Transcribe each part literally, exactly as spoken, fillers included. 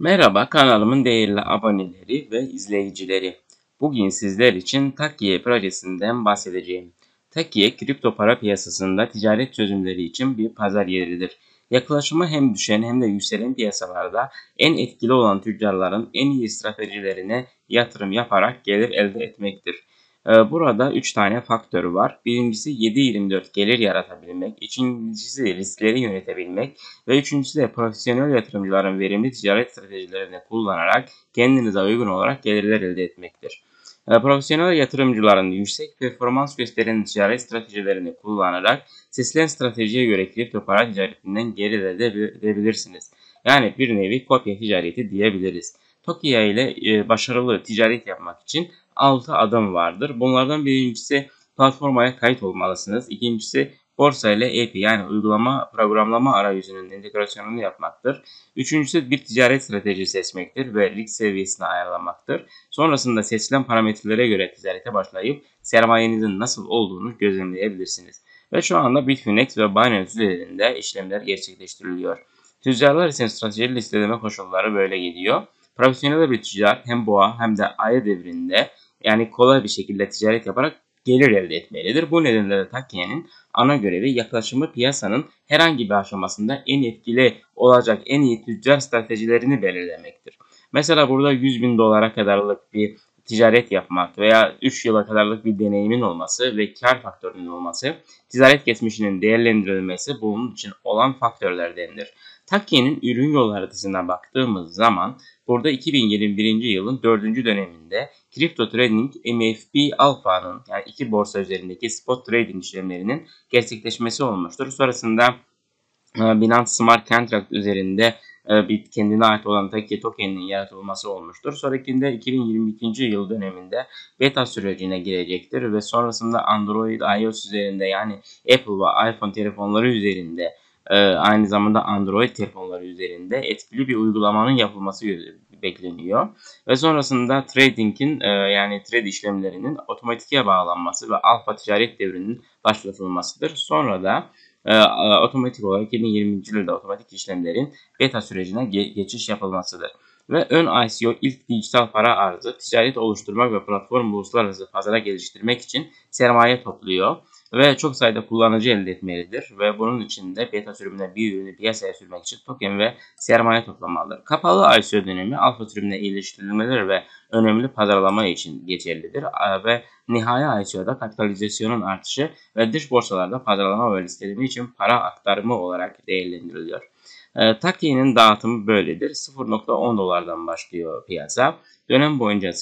Merhaba kanalımın değerli aboneleri ve izleyicileri. Bugün sizler için Takkiye projesinden bahsedeceğim. Takkiye kripto para piyasasında ticaret çözümleri için bir pazar yeridir. Yaklaşımı hem düşen hem de yükselen piyasalarda en etkili olan tüccarların en iyi stratejilerine yatırım yaparak gelir elde etmektir. Ee, Burada üç tane faktör var. Birincisi yedi yirmi dört gelir yaratabilmek, ikincisi riskleri yönetebilmek ve üçüncüsü de profesyonel yatırımcıların verimli ticaret stratejilerini kullanarak kendinize uygun olarak gelirler elde etmektir. E, Profesyonel yatırımcıların yüksek performans gösteren ticaret stratejilerini kullanarak seçilen stratejiye göre kripto para ticaretinden gelir elde edebilirsiniz. Yani bir nevi kopya ticareti diyebiliriz. Tokia ile e, başarılı ticaret yapmak için altı adım vardır. Bunlardan birincisi platformaya kayıt olmalısınız. İkincisi borsa ile A P I yani uygulama programlama arayüzünün integrasyonunu yapmaktır. Üçüncüsü bir ticaret stratejisi seçmektir ve risk seviyesini ayarlamaktır. Sonrasında seçilen parametrelere göre ticarete başlayıp sermayenizin nasıl olduğunu gözlemleyebilirsiniz. Ve şu anda Bitfinex ve Binance üzerinde işlemler gerçekleştiriliyor. Tüccarlar için strateji listeleme koşulları böyle gidiyor. Profesyonel bir tüccar hem boğa hem de ay devrinde yani kolay bir şekilde ticaret yaparak gelir elde etmelidir. Bu nedenle de Takkiye'nin ana görevi yaklaşımı piyasanın herhangi bir aşamasında en etkili olacak en iyi tüccar stratejilerini belirlemektir. Mesela burada yüz bin dolara kadarlık bir ticaret yapmak veya üç yıla kadarlık bir deneyimin olması ve kar faktörünün olması, ticaret geçmişinin değerlendirilmesi bunun için olan faktörlerdendir. Takkiye'nin ürün yol haritasına baktığımız zaman burada iki bin yirmi birinci yılın dördüncü döneminde Crypto Trading M F B Alpha'nın yani iki borsa üzerindeki spot trading işlemlerinin gerçekleşmesi olmuştur. Sonrasında Binance Smart Contract üzerinde bir kendine ait olan Takkiye tokeninin yaratılması olmuştur. Sonrakinde iki bin yirmi ikinci yıl döneminde beta sürecine girecektir ve sonrasında Android, iOS üzerinde yani Apple ve iPhone telefonları üzerinde aynı zamanda Android telefonları üzerinde etkili bir uygulamanın yapılması bekleniyor. Ve sonrasında trading'in yani trade işlemlerinin otomatiğe bağlanması ve alfa ticaret devrinin başlatılmasıdır. Sonra da e, otomatik olarak iki bin yirminci yılda otomatik işlemlerin beta sürecine ge geçiş yapılmasıdır. Ve ön I C O ilk dijital para arzı ticaret oluşturmak ve platform uluslararası pazara geliştirmek için sermaye topluyor ve çok sayıda kullanıcı elde etmelidir ve bunun için de beta sürümüne bir ürünü piyasaya sürmek için token ve sermaye toplamalıdır. Kapalı I C O dönemi alfa sürümüne iyileştirilmeleri ve önemli pazarlama için geçerlidir ve nihai I C O'da kapitalizasyonun artışı ve dış borsalarda pazarlama ve listeleme için para aktarımı olarak değerlendiriliyor. E, Takkiye'nin dağıtımı böyledir. sıfır nokta on dolardan başlıyor piyasa. Dönem boyunca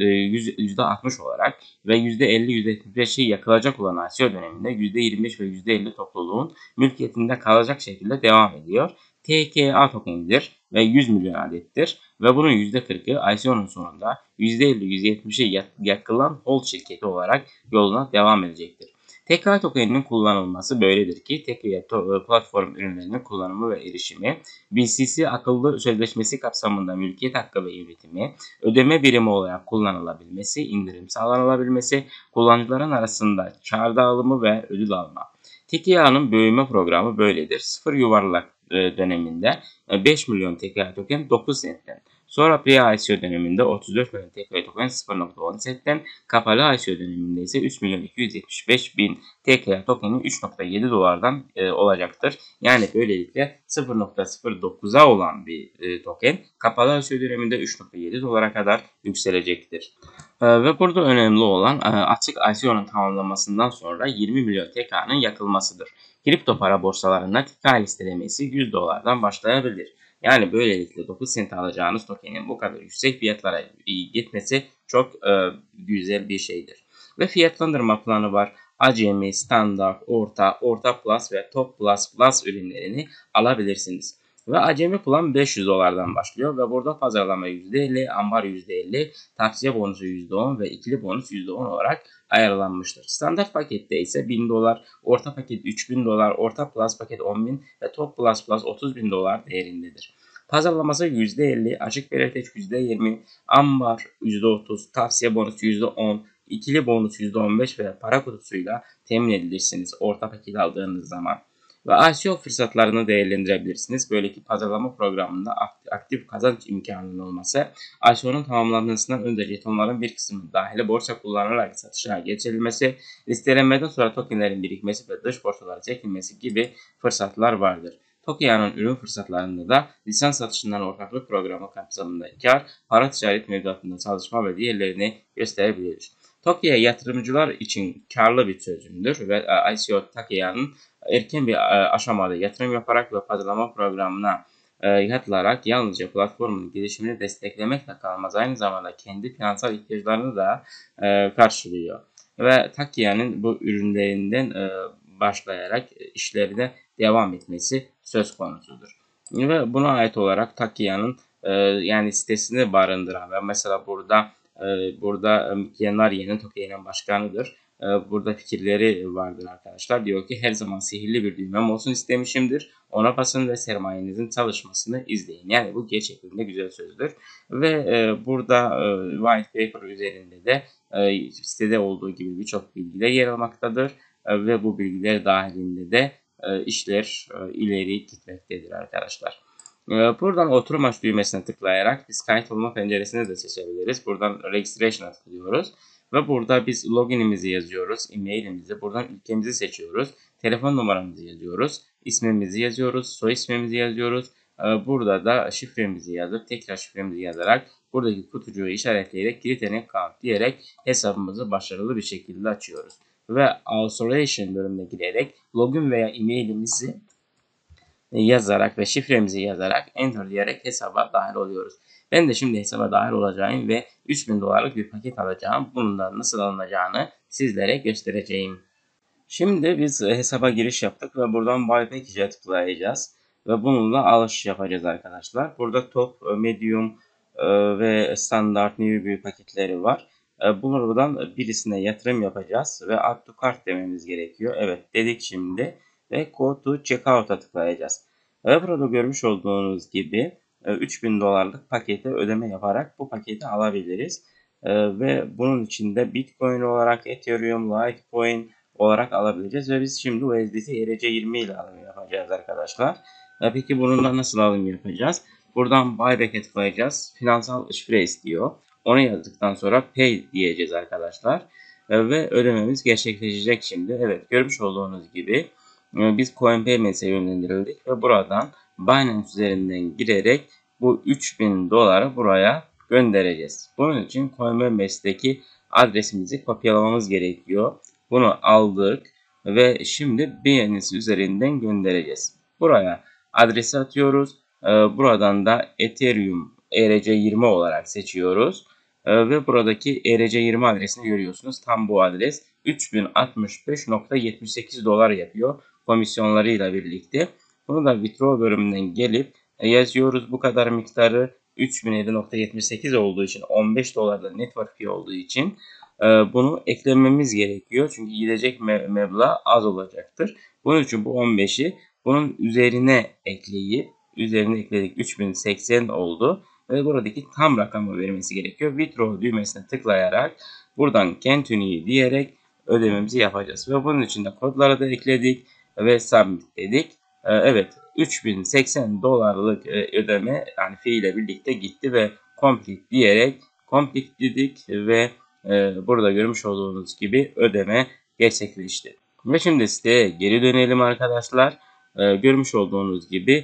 yüzde altmış olarak ve yüzde elli yüzde yetmiş beşi yakılacak olan I C O döneminde yüzde yirmi beş ve yüzde elli topluluğun mülkiyetinde kalacak şekilde devam ediyor. T K A tokenidir ve yüz milyon adettir ve bunun yüzde kırkı I C O'nun sonunda yüzde elli yüzde yetmişe yakılan hold şirketi olarak yoluna devam edecektir. T K A tokeninin kullanılması böyledir ki Takkiye platform ürünlerinin kullanımı ve erişimi, B C C akıllı sözleşmesi kapsamında mülkiyet hakkı ve yönetimi, ödeme birimi olarak kullanılabilmesi, indirim sağlanabilmesi, kullanıcıların arasında kar dağılımı ve ödül alma. T K A'nın büyüme programı böyledir. Sıfır yuvarlak döneminde beş milyon T K A token dokuz sentten. Sonra pre-I C O döneminde otuz dört milyon T K A token sıfır nokta on sentten, kapalı I C O döneminde ise üç milyon iki yüz yetmiş beş bin T K A tokeni üç nokta yedi dolardan e, olacaktır. Yani böylelikle sıfır nokta sıfır dokuza olan bir e, token kapalı I C O döneminde üç nokta yedi dolara kadar yükselecektir. E, ve burada önemli olan e, açık I C O'nun tamamlanmasından sonra yirmi milyon T K A'nın yakılmasıdır. Kripto para borsalarında T K A listelemesi yüz dolardan başlayabilir. Yani böylelikle dokuz sent alacağınız tokenin bu kadar yüksek fiyatlara gitmesi çok e, güzel bir şeydir. Ve fiyatlandırma planı var. Acemi, standart, orta, orta plus ve top plus plus ürünlerini alabilirsiniz. Ve acemi plan beş yüz dolardan başlıyor ve burada pazarlama yüzde elli, ambar yüzde elli, tavsiye bonusu yüzde on ve ikili bonus yüzde on olarak ayarlanmıştır. Standart pakette ise bin dolar, orta paket üç bin dolar, orta plus paket on bin ve top plus plus otuz bin dolar değerindedir. Pazarlaması yüzde elli, açık belirteç yüzde yirmi, ambar yüzde otuz, tavsiye bonusu yüzde on, ikili bonus yüzde on beş ve para kutusuyla temin edilirsiniz orta paket aldığınız zaman. Ve I C O fırsatlarını değerlendirebilirsiniz. Böyleki pazarlama programında aktif kazanç imkanının olması, I C O'nun tamamlanmasından önce jetonların bir kısmı dahil borsa kullanılarak satışa geçirilmesi, listelenmeden sonra tokenlerin birikmesi ve dış borsalara çekilmesi gibi fırsatlar vardır. Tokia'nın ürün fırsatlarında da lisans satışından ortaklık programı kapsamında kar, para ticaret mevduatında çalışma ve diğerlerini gösterebiliriz. Tokia yatırımcılar için karlı bir çözümdür ve I C O Tokia'nın erken bir aşamada yatırım yaparak ve pazarlama programına katılarak yalnızca platformun gelişimini desteklemekle kalmaz, aynı zamanda kendi finansal ihtiyaçlarını da karşılıyor. Ve Tokia'nın bu ürünlerinden başlayarak işlerine devam etmesi söz konusudur. Ve buna ait olarak Tokia'nın yani sitesini barındıran ve mesela burada burada Yenarye'nin Tokia'nın başkanıdır. Burada fikirleri vardır arkadaşlar. Diyor ki her zaman sihirli bir düğmem olsun istemişimdir. Ona basın ve sermayenizin çalışmasını izleyin. Yani bu gerçekten güzel sözdür. Ve e, burada e, white paper üzerinde de e, sitede olduğu gibi birçok bilgiler yer almaktadır. E, ve bu bilgiler dahilinde de e, işler e, ileri gitmektedir arkadaşlar. Buradan oturum aç düğmesine tıklayarak biz kayıt olma penceresini de seçebiliriz. Buradan registration'a tıklıyoruz. Ve burada biz loginimizi yazıyoruz, e-mailimizi, buradan ülkemizi seçiyoruz, telefon numaramızı yazıyoruz, ismimizi yazıyoruz, soy ismimizi yazıyoruz. Burada da şifremizi yazıp tekrar şifremizi yazarak buradaki kutucuğu işaretleyerek create an account diyerek hesabımızı başarılı bir şekilde açıyoruz. Ve authorization bölümüne girerek login veya e-mailimizi yazarak ve şifremizi yazarak enter diyerek hesaba dahil oluyoruz. Ben de şimdi hesaba dahil olacağım ve üç bin dolarlık bir paket alacağım. Bunun da nasıl alınacağını sizlere göstereceğim. Şimdi biz hesaba giriş yaptık ve buradan Buy Package'e tıklayacağız. Ve bununla alış yapacağız arkadaşlar. Burada top, medium ve standart newbie paketleri var. Buradan birisine yatırım yapacağız ve add to cart dememiz gerekiyor. Evet dedik şimdi. Ve Go to Checkout'a tıklayacağız. Ve burada görmüş olduğunuz gibi üç bin dolarlık pakete ödeme yaparak bu paketi alabiliriz. Ve bunun içinde Bitcoin olarak, Ethereum, Litecoin olarak alabileceğiz. Ve biz şimdi U S D T E R C yirmi ile alım yapacağız arkadaşlar. Peki bununla nasıl alım yapacağız? Buradan Buyback'e tıklayacağız. Finansal şifre istiyor. Onu yazdıktan sonra Pay diyeceğiz arkadaşlar. Ve ödememiz gerçekleşecek şimdi. Evet görmüş olduğunuz gibi biz CoinPayment'e yönlendirildik ve buradan Binance üzerinden girerek bu üç bin doları buraya göndereceğiz. Bunun için CoinPayment'teki adresimizi kopyalamamız gerekiyor. Bunu aldık ve şimdi Binance üzerinden göndereceğiz. Buraya adresi atıyoruz. Buradan da Ethereum E R C yirmi olarak seçiyoruz. Ve buradaki E R C yirmi adresini görüyorsunuz. Tam bu adres üç bin altmış beş nokta yetmiş sekiz dolar yapıyor komisyonlarıyla birlikte. Bunu da withdraw bölümünden gelip yazıyoruz bu kadar miktarı üç bin yedi nokta yetmiş sekiz olduğu için on beş dolarda network fee olduğu için bunu eklememiz gerekiyor. Çünkü gidecek meblağ az olacaktır. Bunun için bu on beşi bunun üzerine ekleyip üzerine ekledik üç bin seksen oldu. Ve buradaki tam rakamı vermesi gerekiyor. Withdraw düğmesine tıklayarak buradan continue diyerek ödememizi yapacağız. Ve bunun için de kodları da ekledik ve submit dedik. Evet üç bin seksen dolarlık ödeme yani fee ile birlikte gitti ve complete diyerek complete dedik ve burada görmüş olduğunuz gibi ödeme gerçekleşti. Ve şimdi siteye geri dönelim arkadaşlar. Görmüş olduğunuz gibi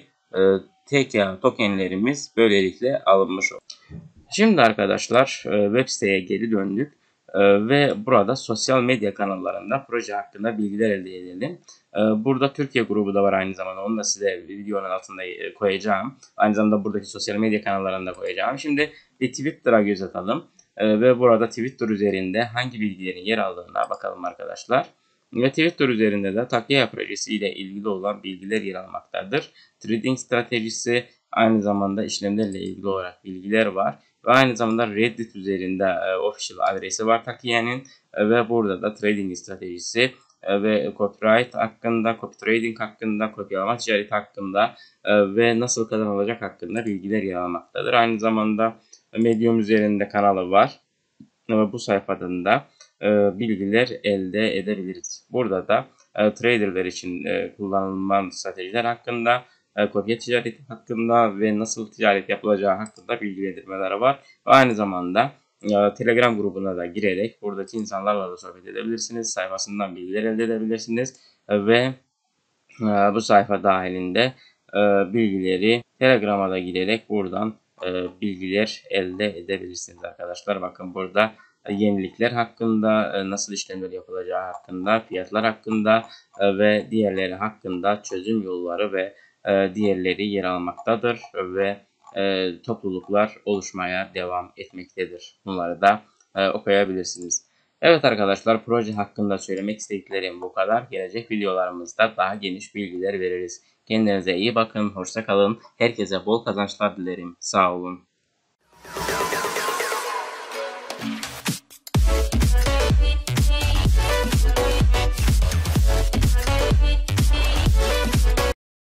T K A tokenlerimiz böylelikle alınmış oldu. Şimdi arkadaşlar web siteye geri döndük ve burada sosyal medya kanallarında proje hakkında bilgiler elde edelim. Burada Türkiye grubu da var aynı zamanda. Onu da size videonun altında koyacağım. Aynı zamanda buradaki sosyal medya kanallarında koyacağım. Şimdi bir Twitter'a göz atalım ve burada Twitter üzerinde hangi bilgilerin yer aldığına bakalım arkadaşlar. Ve Twitter üzerinde de Tokia projesi ile ilgili olan bilgiler yer almaktadır. Trading stratejisi, aynı zamanda işlemlerle ilgili olarak bilgiler var. Ve aynı zamanda Reddit üzerinde e, official adresi var Tokia'nın e, ve burada da trading stratejisi e, ve copyright hakkında, copy trading hakkında, kopyalama ticareti hakkında e, ve nasıl kazanılacak hakkında bilgiler yer almaktadır. Aynı zamanda Medium üzerinde kanalı var ve bu sayfadan da e, bilgiler elde edebiliriz. Burada da e, traderler için e, kullanılan stratejiler hakkında, e, kopya ticareti hakkında ve nasıl ticaret yapılacağı hakkında bilgilendirmeler var. Ve aynı zamanda e, Telegram grubuna da girerek buradaki insanlarla da sohbet edebilirsiniz. Sayfasından bilgiler elde edebilirsiniz e, ve e, bu sayfa dahilinde e, bilgileri Telegram'a da girerek buradan e, bilgiler elde edebilirsiniz arkadaşlar. Bakın burada e, yenilikler hakkında, e, nasıl işlemler yapılacağı hakkında, fiyatlar hakkında e, ve diğerleri hakkında çözüm yolları ve e, diğerleri yer almaktadır ve e, topluluklar oluşmaya devam etmektedir. Bunları da e, okuyabilirsiniz. Evet arkadaşlar, proje hakkında söylemek istediklerim bu kadar. Gelecek videolarımızda daha geniş bilgiler veririz. Kendinize iyi bakın, hoşça kalın. Herkese bol kazançlar dilerim. Sağ olun.